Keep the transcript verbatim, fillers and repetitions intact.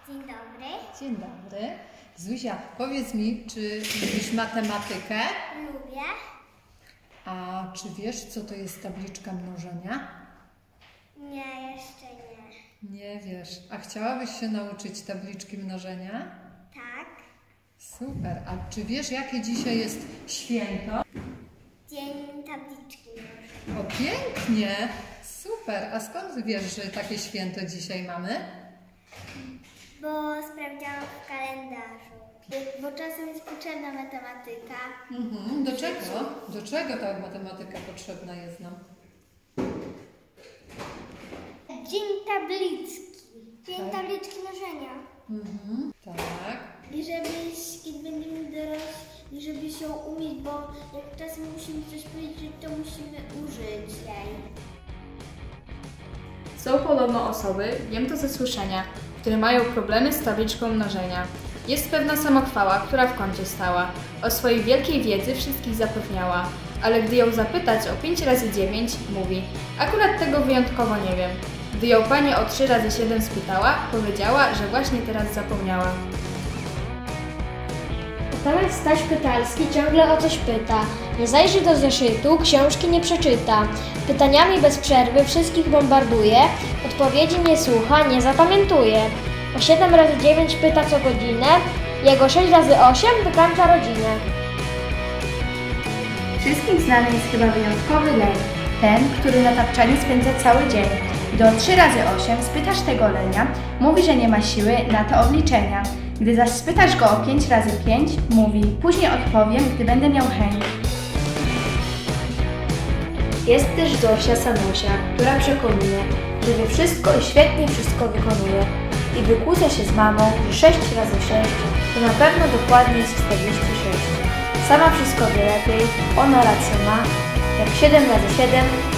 Dzień dobry. Dzień dobry. Zuzia, powiedz mi, czy lubisz matematykę? Lubię. A czy wiesz, co to jest tabliczka mnożenia? Nie, jeszcze nie. Nie wiesz. A chciałabyś się nauczyć tabliczki mnożenia? Tak. Super. A czy wiesz, jakie dzisiaj jest święto? Dzień tabliczki mnożenia. O, pięknie. Super. A skąd wiesz, że takie święto dzisiaj mamy? Bo sprawdziłam w kalendarzu. Bo czasem jest potrzebna matematyka. Mhm. Do czego? Do czego ta matematyka potrzebna jest nam? Dzień tabliczki. Dzień Tak. tabliczki mnożenia. Mhm. Tak. I żebyś, kiedy będziemy dorośli, żebyś ją umieć, bo jak czasem musimy coś powiedzieć, to musimy użyć jej. Są podobno osoby, wiem to ze słyszenia, które mają problemy z tabliczką mnożenia. Jest pewna samochwała, która w kącie stała. O swojej wielkiej wiedzy wszystkich zapewniała, ale gdy ją zapytać o pięć razy dziewięć, mówi: akurat tego wyjątkowo nie wiem. Gdy ją pani o trzy razy siedem spytała, powiedziała, że właśnie teraz zapomniała. Pan Staś Pytalski ciągle o coś pyta. Nie zajrzy do zeszytu, książki nie przeczyta. Pytaniami bez przerwy wszystkich bombarduje. Odpowiedzi nie słucha, nie zapamiętuje. O siedem razy dziewięć pyta co godzinę. Jego sześć razy osiem wykańcza rodzinę. Wszystkim znany jest chyba wyjątkowy leń. Ten, który na tapczanie spędza cały dzień. Gdy o trzy razy osiem spytasz tego lenia, mówi, że nie ma siły na te obliczenia. Gdy zaś spytasz go o pięć razy pięć, mówi: później odpowiem, gdy będę miał chęć. Jest też Zosia Sanusia, która przekonuje, że wie wszystko i świetnie wszystko wykonuje. I wykłóca się z mamą, że sześć razy sześć to na pewno dokładnie jest czterdzieści sześć. Sama wszystko wie lepiej, ona rację ma, jak siedem razy siedem